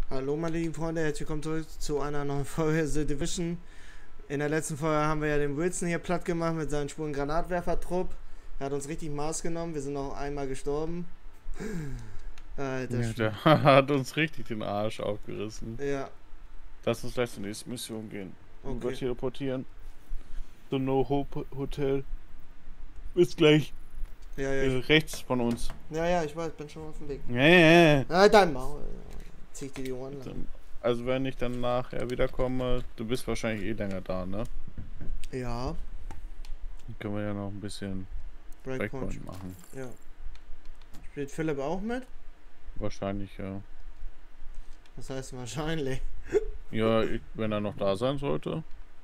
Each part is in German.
Hallo meine lieben Freunde, herzlich willkommen zurück zu einer neuen Folge The Division. In der letzten Folge haben wir ja den Wilson hier platt gemacht mit seinem schwulen Granatwerfertrupp. Er hat uns richtig Maß genommen, wir sind noch einmal gestorben. Alter, Ja, der hat uns richtig den Arsch aufgerissen. ja, Lass uns gleich zur nächsten Mission gehen. Und okay. teleportieren. So No Hope Hotel. Bis gleich. Ja, Rechts von uns. ja, ich weiß, bin schon auf dem Weg. Ja. Ah, dein Maul. Zieh ich dir die Ohren lang. Also wenn ich dann nachher wiederkomme, du bist wahrscheinlich eh länger da, ne? Ja, Dann können wir ja noch ein bisschen Breakpoint machen. Ja. Spielt Philipp auch mit? Wahrscheinlich, ja. Das heißt wahrscheinlich. Ja, wenn er noch da sein sollte.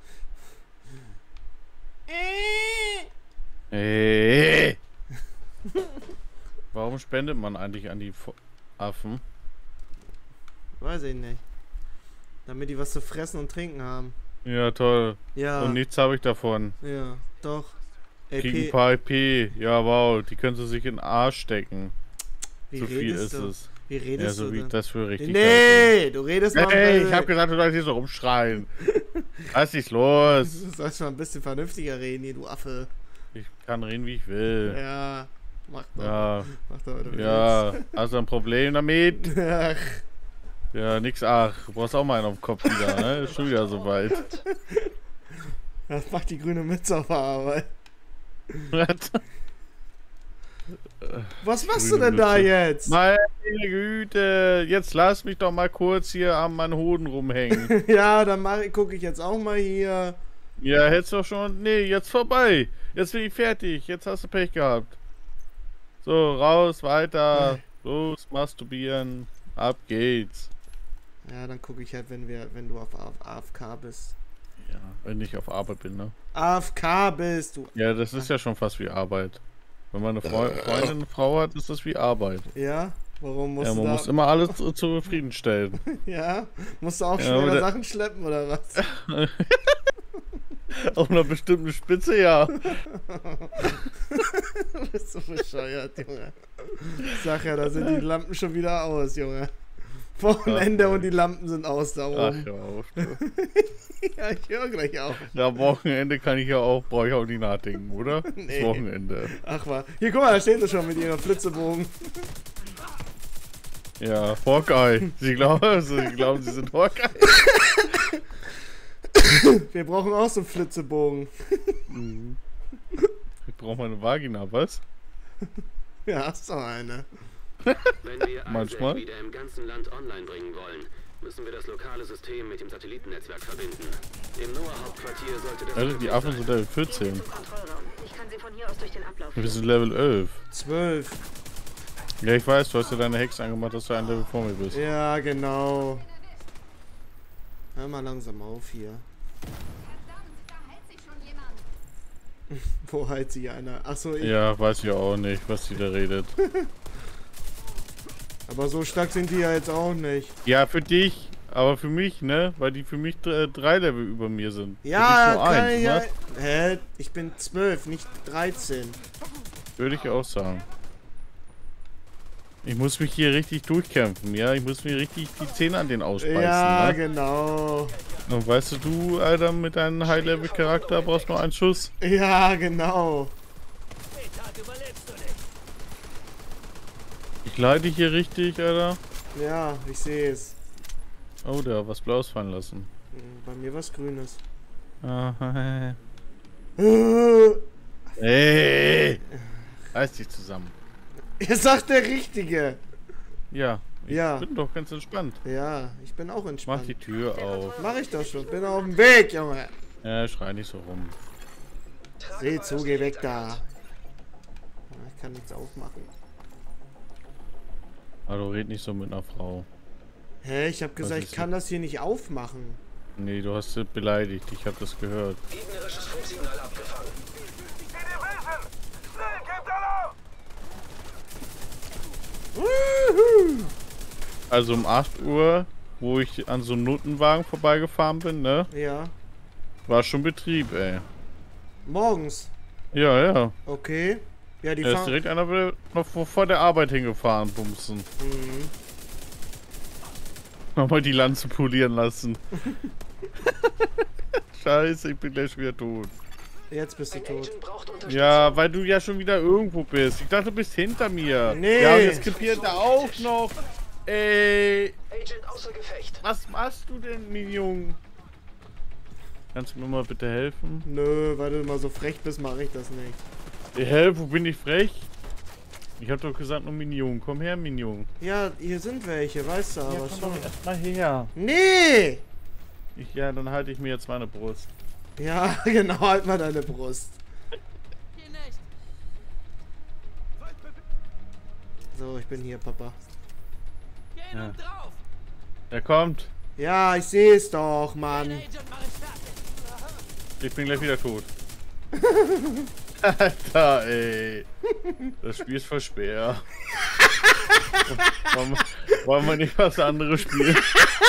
Hey. Warum spendet man eigentlich an die Affen? Weiß ich nicht. Damit die was zu fressen und trinken haben. Ja, toll. Ja. Und nichts habe ich davon. Ja, doch. Kriegen ein paar EP. Ja, wow. Die können sie sich in den Arsch stecken. Wie So viel ist du? es. Wie redest Ja, so du wie denn? das für richtig. Nee, du redest mal. Hey, ich hab gesagt, du sollst nicht so rumschreien. Was ist los? Du sollst mal ein bisschen vernünftiger reden hier, du Affe. Ich kann reden, wie ich will. Ja, mach doch. Ja, Mach doch, was du ja. Hast du ein Problem damit? willst. Ach, Ja, nix. Ach, du brauchst auch mal einen auf dem Kopf wieder, ne? Ist schon wieder soweit. das macht die grüne Mütze auf der Arbeit. Was machst du Grüne denn da Mütze. jetzt? Meine Güte, jetzt lass mich doch mal kurz hier an meinen Hoden rumhängen. Ja, dann gucke ich jetzt auch mal hier. Ja, hättest doch schon. Nee, jetzt vorbei. Jetzt bin ich fertig. Jetzt hast du Pech gehabt. So, raus, weiter. Los, masturbieren. Ab geht's. Ja, dann gucke ich halt, wenn du auf AFK bist. Ja, wenn ich auf Arbeit bin, ne? AFK bist du. Ja, das ist ja schon fast wie Arbeit. Wenn man eine Freundin, eine Frau hat, ist das wie Arbeit. Ja? Warum musst Ja, du man da... muss immer alles zufriedenstellen. Ja? Musst du auch Ja, schwere oder- Sachen schleppen, oder was? Auf einer bestimmten Spitze, ja. Du bist so bescheuert, Junge. Ich sag ja, da sind die Lampen schon wieder aus, Junge. Wochenende und die Lampen sind aus da Ach, oben. hör auf. Du. Ja, ich höre gleich auf. Ja, am Wochenende kann ich ja auch, brauche ich auch nicht nachdenken, oder? Nee. Das Wochenende. Ach was. Hier, guck mal, da stehen sie schon mit ihrer Flitzebogen. Ja, Hawkeye. Sie glauben, sie sind Hawkeye. Wir brauchen auch so einen Flitzebogen. Ich brauche mal eine Vagina, was? Ja, hast doch eine. Wenn wir Manchmal. ISAC wieder im ganzen Land online bringen wollen, müssen wir das lokale System mit dem Satellitennetzwerk verbinden. Im Noah-Hauptquartier sollte das Alter, die möglich Affen sein. sind Level 14. Kontrollraum. Ich kann sie von hier aus durch den Ablauf Wir führen. sind Level 11. 12. Ja, ich weiß, du hast ja deine Hex angemacht, dass du ein Level vor mir bist. Ja, genau. Hör mal langsam auf hier. Wo heilt sich einer? Achso, ich. Ja, weiß ich auch nicht, was die da redet. Aber so stark sind die ja jetzt auch nicht. Ja, für dich, aber für mich, ne? Weil die für mich 3 Level über mir sind. Ja, für dich nur kann 1, ich ja. ne? Hä? Ich bin 12, nicht 13. Würde ich auch sagen. Ich muss mich hier richtig durchkämpfen, ja? Ich muss mir richtig die Zähne an den ausbeißen, Ja, ne? genau. Und weißt du, Alter, mit deinem High-Level-Charakter brauchst du nur einen Schuss. Ja, genau. Ich leite hier richtig, Alter. Ja, ich sehe es. Oh, der hat was Blaues fallen lassen. Bei mir was Grünes. Ah, Ihr Hey! Reiß dich zusammen. sagt der Richtige. Ja, ich Ja. bin doch ganz entspannt. Ja, ich bin auch Mach entspannt. die Tür auf. Mach ich doch schon. Bin auf dem Weg, Junge. Ja, schrei nicht so rum. Seh zu, geh weg da. Ich kann nichts aufmachen. Hallo, red nicht so mit einer Frau. Hä, ich habe gesagt, ich ist kann das hier nicht aufmachen. Nee, du hast sie beleidigt. Ich habe das gehört. Gegnerisches Funksignal abgefangen. Wuhu. Also um 8 Uhr, wo ich an so einem Notenwagen vorbeigefahren bin, ne? Ja. War schon Betrieb, ey. Morgens. Ja, ja. Okay. Ja, die Da ist fahren. direkt einer noch vor der Arbeit hingefahren, bumsen. Mhm. Nochmal die Lanze polieren lassen. Scheiße, ich bin gleich wieder tot. Jetzt bist du tot. Ja, weil du ja schon wieder irgendwo bist. Ich dachte, du bist hinter mir. Nee. Ja, und jetzt krepiert er auch noch. Ey. Agent außer Gefecht. Was machst du denn, Minion? Kannst du mir mal bitte helfen? Nö, weil du immer so frech bist, mache ich das nicht. Hä, wo bin ich frech? Ich hab doch gesagt nur Minion. Komm her, Minion. Ja, hier sind welche, weißt du, aber komm schon. doch erstmal her. Nee! Ja, dann halte ich mir jetzt meine Brust. Ja, genau, halt mal deine Brust. So, ich bin hier, Papa. Ja. Er kommt. Ja, ich sehe es doch, Mann. Ich bin gleich wieder tot. Alter, ey. Das Spiel ist voll schwer. Wollen wir nicht was anderes spielen?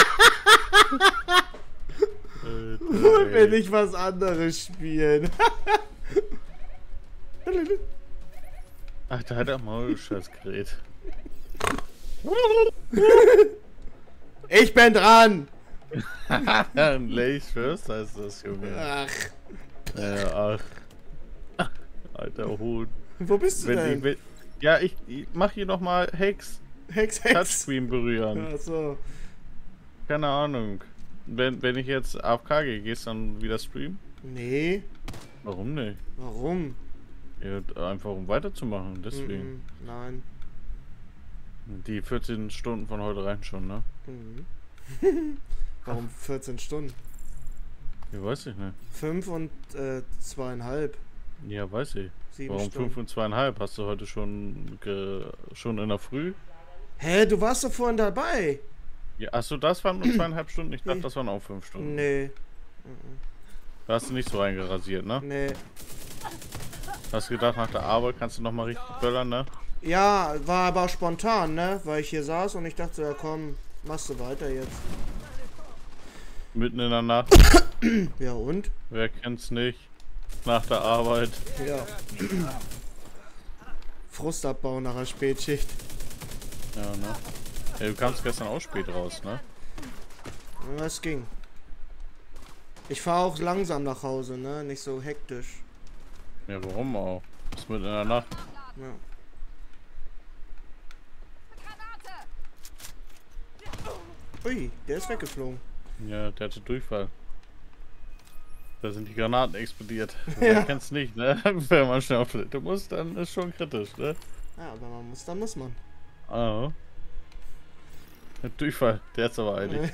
Wollen wir nicht was anderes spielen? Ach, da hat er mal ein Scheißgerät. Ich bin dran! Ladies first heißt das, Junge. Ach, Ach. Alter Hund. wo bist du denn? Ja, ich mach hier nochmal Hex. Hex. Touchscreen berühren. Ach so. Keine Ahnung. Wenn ich jetzt AFK gehe, gehst du dann wieder streamen? Nee. Warum nicht? Warum? Ja, einfach um weiterzumachen, deswegen. Nein. Die 14 Stunden von heute reichen schon, ne? Warum 14 Stunden? Ja, weiß ich nicht. 5 und 2,5. Ja, weiß ich. 7 Warum Stunden. 5 und 2,5? Hast du heute schon in der Früh? Hä, du warst doch vorhin dabei. Ja, achso, das waren nur 2,5 Stunden? Ich dachte, das waren auch 5 Stunden. Nee. Da hast du nicht so reingerasiert, ne? Nee. Hast gedacht, nach der Arbeit kannst du nochmal richtig böllern, ne? Ja, war aber auch spontan, ne? Weil ich hier saß und ich dachte, ja komm, machst du weiter jetzt. Mitten in der Nacht. Ja und? Wer kennt's nicht? Nach der Arbeit. Ja. Frustabbau nach der Spätschicht. Ja, ne? Ey, du kamst gestern auch spät raus, ne? Ja, es ging. Ich fahre auch langsam nach Hause, ne? Nicht so hektisch. Ja, warum auch? Bis mitten in der Nacht. Ja. Ui, der ist weggeflogen. Ja, der hatte Durchfall. Da sind die Granaten explodiert. Ja. Wer kennt's nicht, ne? Wenn man schnell auf Toilette muss, dann ist schon kritisch, ne? Ja, aber man muss, dann muss man. Oh. Durchfall, der ist aber eilig.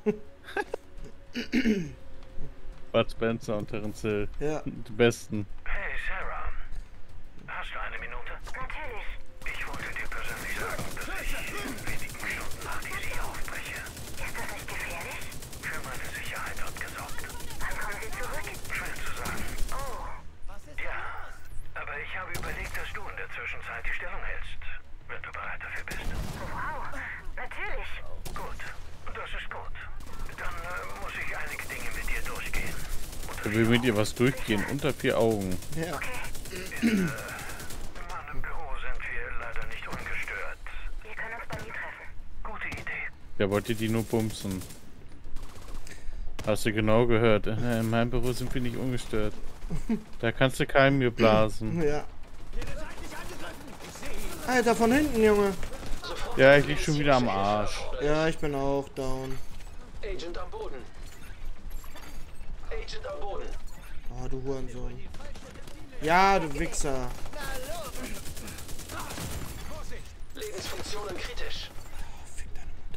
Bud Spencer und Terence Hill. Ja. Die besten. Hey Sarah, hast du eine Minute? Natürlich. Ich wollte dir persönlich sagen, dass ich in wenigen Stunden nach DC aufbreche. Ist das nicht gefährlich? Für meine Sicherheit wird gesorgt. Wann kommen Sie zurück? Schwer zu sagen. Oh, Ja, aber ich habe überlegt, dass du in der Zwischenzeit die Stellung hältst. Wenn du bereit dafür bist. wow. Natürlich. Gut, das ist gut. Dann muss ich einige Dinge mit dir durchgehen. Er will mit ihr was durchgehen, unter 4 Augen. Ja. In meinem Büro sind wir leider nicht ungestört. Wir können uns bei mir treffen. Gute Idee. Der wollte die nur bumsen. Hast du genau gehört. In meinem Büro sind wir nicht ungestört. Da kannst du keinen mir blasen. Ja. Alter, von hinten, Junge. Ja, ich lieg schon wieder am Arsch. Ja, ich bin auch down. Agent am Boden. Agent am Boden. Oh, du Hurensohn. Ja, du Wichser. Lebensfunktionen kritisch. Fick deine Mutter.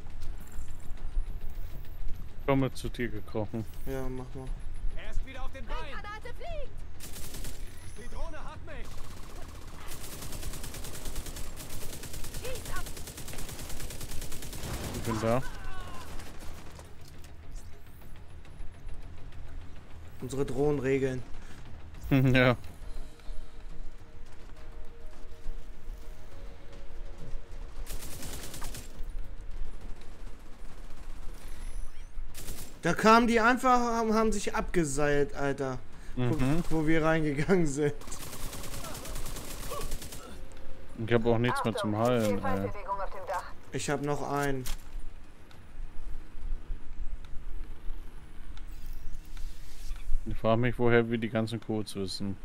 Komme zu dir gekrochen. Ja, mach mal. Er ist wieder auf den Beinen. Granate fliegt. Die Drohne hat mich. Schieß ab. Ich bin da. Unsere Drohnenregeln. Ja. Da kamen die einfach, haben sich abgeseilt, Alter. Wo wir reingegangen sind. Ich habe auch nichts mehr zum Heilen, ey. Bewegung auf dem Dach. Ich habe noch einen. Ich frage mich, woher wir die ganzen Codes wissen.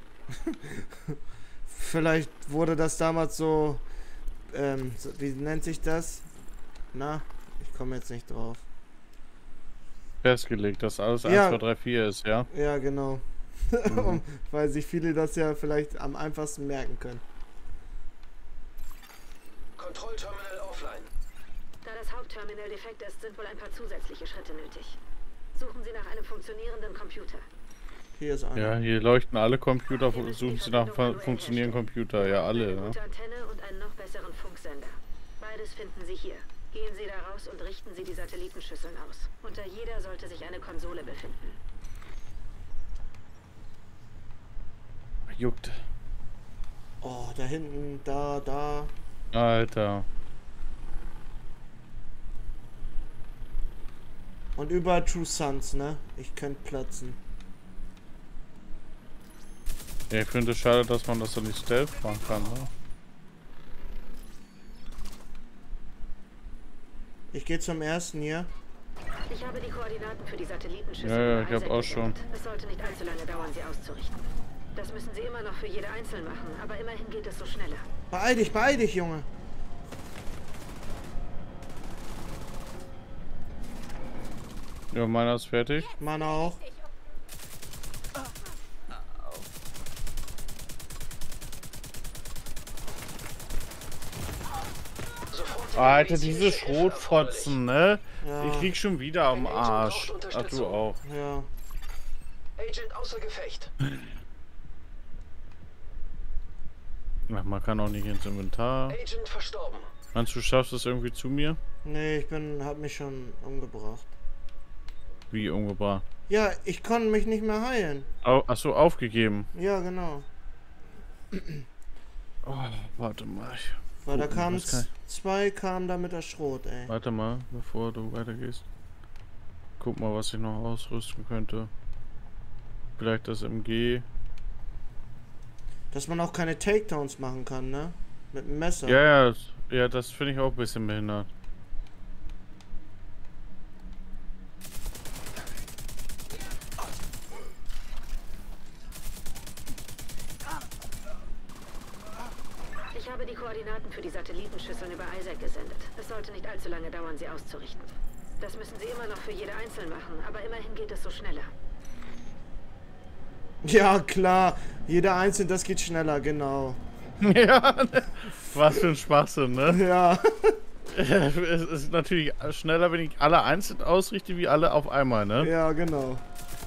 Vielleicht wurde das damals so, wie nennt sich das? Na, ich komme jetzt nicht drauf. Festgelegt, dass alles Ja. 1, 2, 3, 4 ist, ja? Ja, genau. Weil sich viele das ja vielleicht am einfachsten merken können. Kontrollterminal offline. Da das Hauptterminal defekt ist, sind wohl ein paar zusätzliche Schritte nötig. Suchen Sie nach einem funktionierenden Computer. Hier ist einer. Ja, hier leuchten alle Computer, suchen sie nach funktionierenden Computer. Ja, alle, Eine ne? gute Antenne und einen noch besseren Funksender. Beides finden Sie hier. Gehen Sie da raus und richten Sie die Satellitenschüsseln aus. Unter jeder sollte sich eine Konsole befinden. Juckt. Oh, da hinten, da. Alter. Und überall True Sons, ne? Ich könnte platzen. Ja, ich finde es schade, dass man das so nicht stealth machen kann, ne? Ich gehe zum ersten hier. Ich habe die Koordinaten für die Satellitenschüsseln. Ja, ich über hab Isaac auch schon. gesendet. Es sollte nicht allzu lange dauern, sie auszurichten. Das müssen Sie immer noch für jede einzeln machen, aber immerhin geht es so schneller. Beeil dich, Junge. Ja, meiner ist fertig. Meiner auch. Alter, diese Schrotfotzen, ne? Ja. Ich lieg schon wieder am Arsch. Ach, du auch. Ja. Agent außer Gefecht. Ach, man kann auch nicht ins Inventar. Agent verstorben. Meinst du, schaffst es irgendwie zu mir? Nee, hab mich schon umgebracht. Wie umgebracht? Ja, ich konnte mich nicht mehr heilen. Achso, aufgegeben. Ja, genau. Oh, warte mal. Weil da Gucken, kamen was kann zwei kamen da mit der Schrot, ey. Warte mal, bevor du weitergehst. Guck mal, was ich noch ausrüsten könnte. Vielleicht das MG. Dass man auch keine Takedowns machen kann, ne? Mit dem Messer. Ja, das finde ich auch ein bisschen behindert. Ich habe die Koordinaten für die Satellitenschüsseln über Isaac gesendet. Es sollte nicht allzu lange dauern, sie auszurichten. Das müssen Sie immer noch für jede einzeln machen, aber immerhin geht es so schneller. Ja, klar. Jeder einzeln, das geht schneller, genau. Ja, was für ein Schwachsinn, ne? Ja. Es ist natürlich schneller, wenn ich alle einzeln ausrichte, wie alle auf einmal, ne? Ja, genau.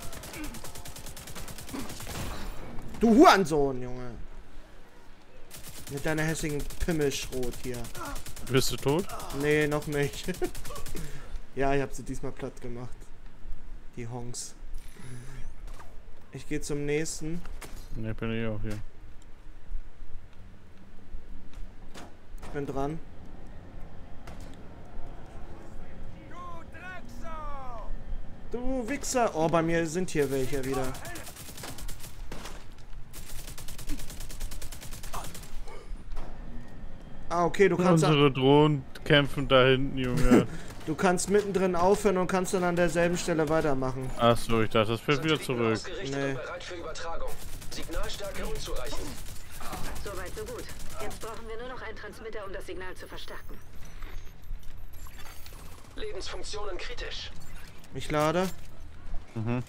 Du Hurensohn, Junge. Mit deiner hässlichen Pimmelschrot hier. Bist du tot? Nee, noch nicht. Ja, ich habe sie diesmal platt gemacht. Die Honks. Ich gehe zum nächsten. Ne, bin ich auch hier. Ich bin dran. Du Wichser! Oh, bei mir sind hier welche wieder. Ah, okay, du kannst, Unsere Drohnen kämpfen da hinten, Junge. du kannst mittendrin aufhören und kannst dann an derselben Stelle weitermachen. Achso, ich dachte, das fällt wieder Satelliten zurück. ausgerichtet Nee. und bereit für Übertragung. Signalstärke unzureichend. Soweit, so gut. Jetzt brauchen wir nur noch einen Transmitter, um das Signal zu verstärken. Lebensfunktionen kritisch. Ich lade. Mhm.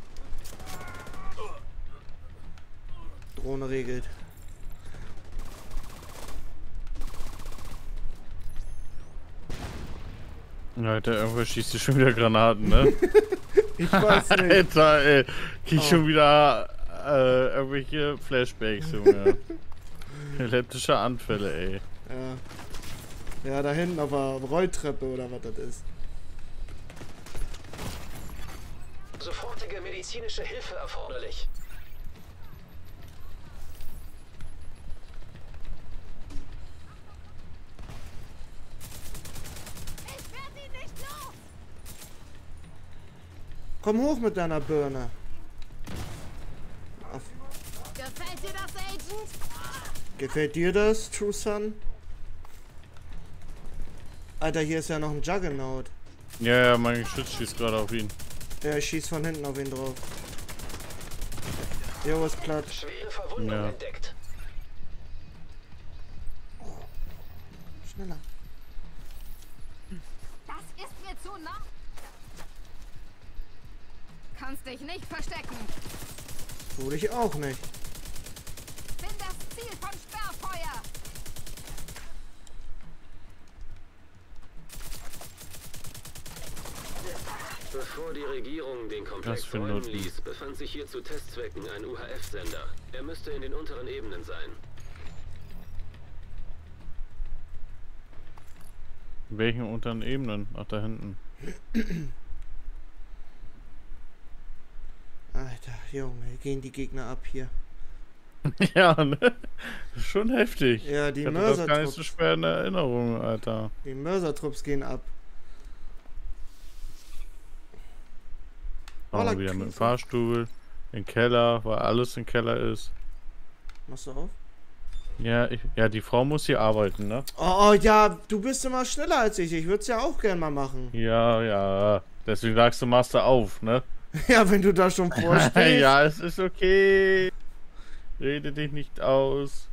Drohne regelt. Alter, irgendwer schießt hier schon wieder Granaten, ne? Ich weiß nicht. Alter, ey. Krieg Oh. schon wieder irgendwelche Flashbacks, Junge. Epileptische Anfälle, ey. Ja. Ja, da hinten auf der Rolltreppe oder was das ist. Sofortige medizinische Hilfe erforderlich. Ich werde ihn nicht los! Komm hoch mit deiner Birne. Auf. Gefällt dir das, Agent? Gefällt dir das, True Sun? Alter, hier ist ja noch ein Juggernaut. Ja, mein Geschütz schießt gerade auf ihn. Der schießt von hinten auf ihn drauf. Jo, ist platt. Schwere Verwundung Ja. entdeckt. Schneller. Das ist mir zu nah. Kannst dich nicht verstecken. Tu dich auch nicht. Bin das Ziel von Sperrfeuer. Bevor die Regierung den Komplex Das für räumen Noten. ließ, befand sich hier zu Testzwecken ein UHF-Sender. Er müsste in den unteren Ebenen sein. In welchen unteren Ebenen? Ach, da hinten. Alter, Junge, gehen die Gegner ab hier. Ja, ne? Das ist schon heftig. Ja, die Ich hatte das gar nicht so Mörsertrupps. schwer in Erinnerung, Alter. Die Mörsertrupps gehen ab. Machen wir Voller wieder mit dem Krise. Fahrstuhl. In den Keller, weil alles im Keller ist. Machst du auf? Ja, ja, die Frau muss hier arbeiten, ne? Oh, ja, du bist immer schneller als ich. Ich würde es ja auch gern mal machen. Ja, ja. Deswegen sagst du, machst du auf, ne? Ja, wenn du da schon vorstehst. Ja, es ist okay. Rede dich nicht aus.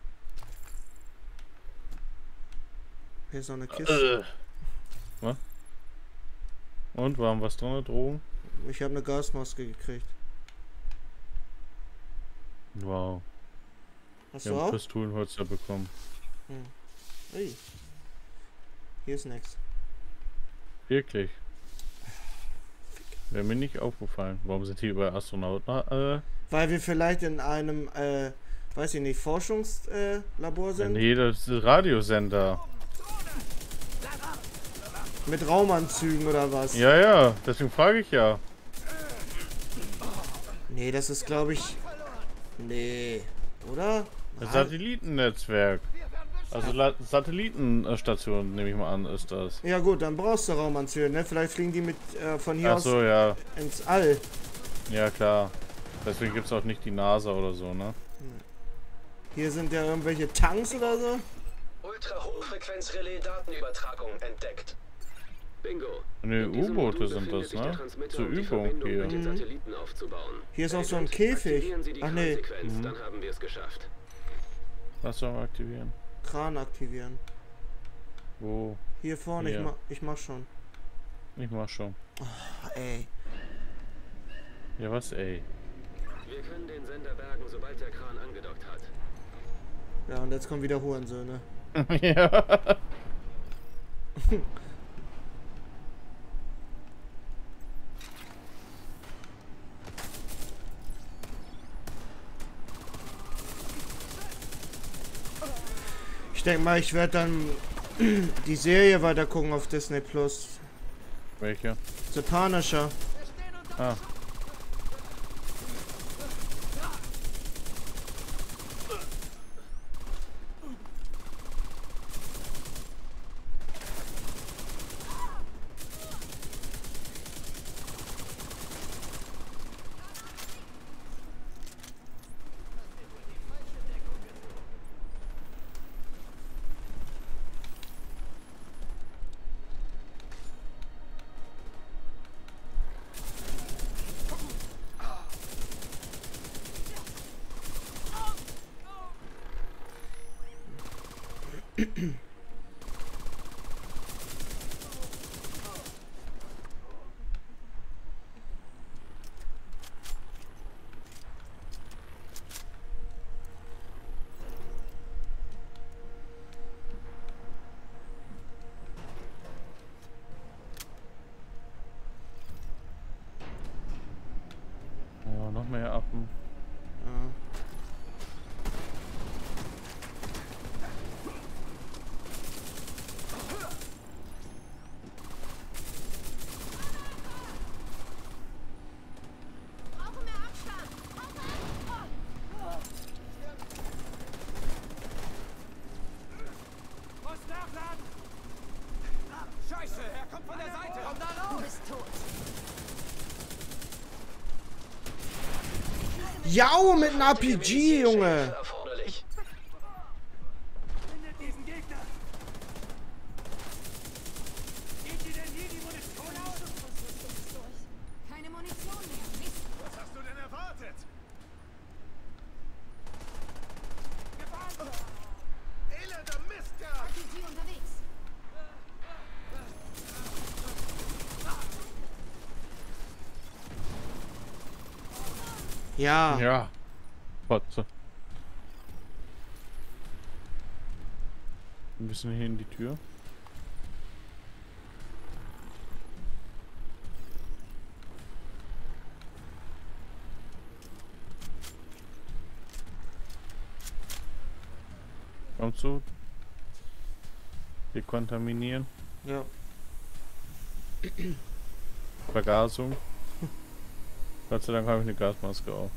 Hier ist noch eine Kiste. Was? Und, war was drin? Drogen? Ich habe eine Gasmaske gekriegt. Wow. Hast Wir du haben auch? Pistolenholster bekommen. Ui. Hier ist nichts. Wirklich. Wäre mir nicht aufgefallen. Warum sind hier überall Astronauten? Weil wir vielleicht in einem, weiß ich nicht, Forschungslabor sind. Nee, das ist Radiosender. Mit Raumanzügen oder was? Ja, ja, deswegen frage ich ja. Nee, das ist, glaube ich... Nee. Oder? Das Satellitennetzwerk. Also Satellitenstation, nehme ich mal an, ist das. Ja gut, dann brauchst du Raumanzüge, ne? Vielleicht fliegen die mit von hier Ach so, ja. aus ins All. Ja, klar. Deswegen gibt es auch nicht die NASA oder so, ne? Hier sind ja irgendwelche Tanks oder so. Ultrahochfrequenz-Relais-Datenübertragung entdeckt. Bingo. Ne, In diesem U-Boote Modul sind befindet das, sich der ne? Transmitter, Zur um die Übung Verbindung hier. mit den Satelliten aufzubauen. Hier ist auch so ein Agent, Käfig. aktivieren Sie die Ach nee, Kransequenz, dann haben wir es geschafft. Was sollen wir aktivieren? Kran aktivieren. Wo? Hier vorne, Hier. ich mach schon. Ich mach schon. Ah, ey. Ja, was, ey? Wir können den Sender bergen, sobald der Kran angedockt hat. Ja, und jetzt kommen wieder Hurensöhne. Ja. Ich denke mal, ich werde dann die Serie weiter gucken auf Disney Plus. Welche? The Punisher. Ah. Ja, noch mehr Affen. Ja. Brauche mehr Abstand. Muss nachladen! Scheiße, er kommt von der Seite! Komm da Du raus! bist tot. Jau, mit einem RPG, Junge. Erforderlich. Findet diesen Gegner! Geht dir denn hier die Munition aus? Keine Munition mehr. Mist. Was hast du denn erwartet? Ja. Ja. Potze. Wir müssen hier in die Tür. Kommst du? Dekontaminieren. Ja. Vergasung. Gott sei Dank habe ich eine Gasmaske auf.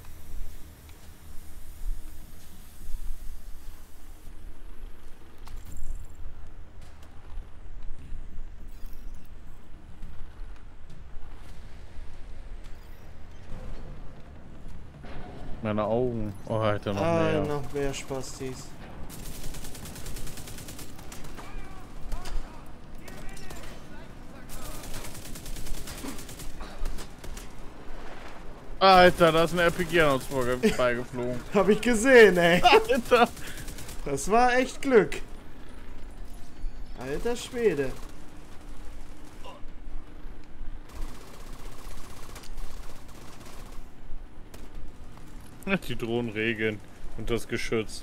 Meine Augen. Oh, Alter, noch mehr. Noch mehr Spastis. Alter, da ist ein RPG an uns vorbeigeflogen. Hab ich gesehen, ey. Alter. Das war echt Glück. Alter Schwede. Die Drohnen regeln und das Geschütz.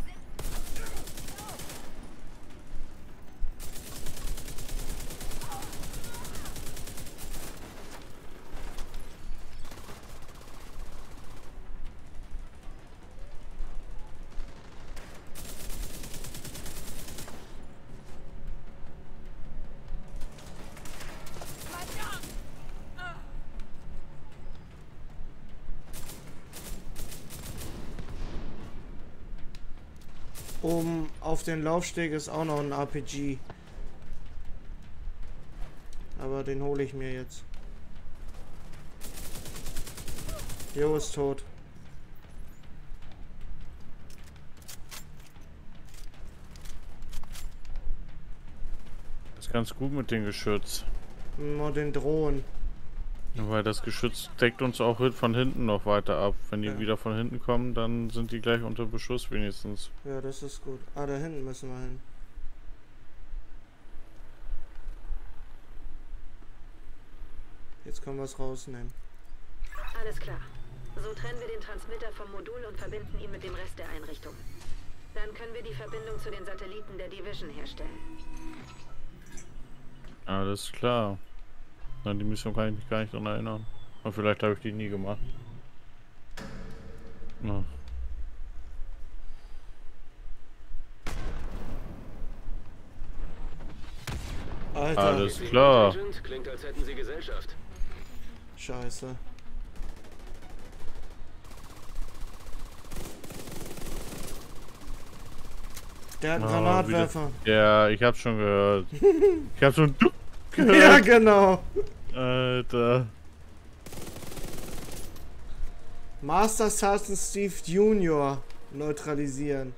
Oben auf den Laufsteg ist auch noch ein RPG. Aber den hole ich mir jetzt. Jo, ist tot. Das ist ganz gut mit dem Geschütz. Nur den Drohnen. Weil das Geschütz deckt uns auch von hinten noch weiter ab. Wenn die Ja. wieder von hinten kommen, dann sind die gleich unter Beschuss wenigstens. Ja, das ist gut. Ah, da hinten müssen wir hin. Jetzt können wir es rausnehmen. Alles klar. So trennen wir den Transmitter vom Modul und verbinden ihn mit dem Rest der Einrichtung. Dann können wir die Verbindung zu den Satelliten der Division herstellen. Alles klar. An die Mission kann ich mich gar nicht dran erinnern. Aber vielleicht habe ich die nie gemacht. Ja. Alter, Alles klar. Agent, klingt, als hätten Sie Gesellschaft. Scheiße. Der hat einen Oh, Granatwerfer. Ja, ich hab's schon gehört. Ich hab schon gehört. Ja, genau. Alter. Master Sergeant Steve Junior neutralisieren.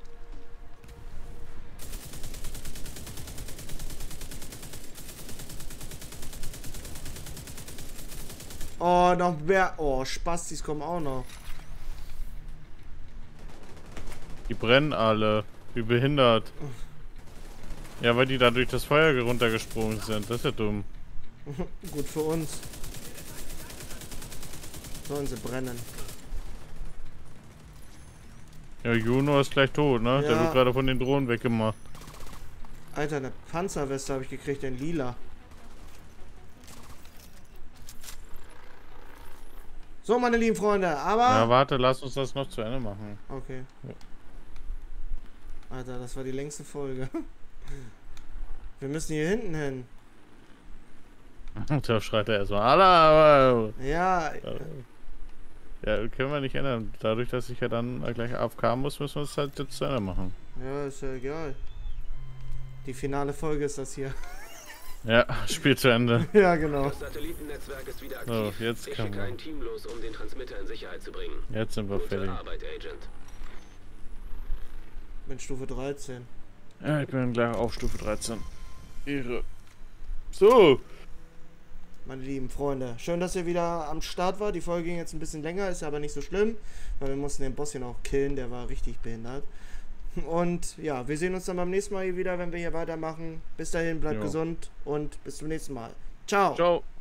Oh, noch mehr. Oh, Spastis kommen auch noch. Die brennen alle. Wie behindert. Ja, weil die da durch das Feuer runtergesprungen sind. Das ist ja dumm. Gut für uns. Sollen sie brennen. Ja, Juno ist gleich tot, ne? Der Ja. wird gerade von den Drohnen weggemacht. Alter, eine Panzerweste habe ich gekriegt in lila. So, meine lieben Freunde, aber... Ja, warte, lass uns das noch zu Ende machen. Okay. Ja. Alter, das war die längste Folge. Wir müssen hier hinten hin. Da schreit er erstmal, Alter! Ja, Ja, können wir nicht ändern. Dadurch, dass ich ja dann gleich AFK muss, müssen wir es halt jetzt zu Ende machen. ja, ist ja egal. Die finale Folge ist das hier. Ja, Spiel zu Ende. Ja, genau. Das Satellitennetzwerk ist wieder aktiv. So, jetzt ich können schicke wir. ein Team los, um den Transmitter in Sicherheit zu bringen. Jetzt sind wir Gute fertig. Arbeit, Agent. Mit Stufe 13. Ja, ich bin gleich auf Stufe 13. Ehre. So. Meine lieben Freunde, schön, dass ihr wieder am Start wart. Die Folge ging jetzt ein bisschen länger, ist aber nicht so schlimm, weil wir mussten den Boss hier noch killen, der war richtig behindert. Und ja, wir sehen uns dann beim nächsten Mal hier wieder, wenn wir hier weitermachen. Bis dahin, bleibt Jo. gesund und bis zum nächsten Mal. Ciao. Ciao.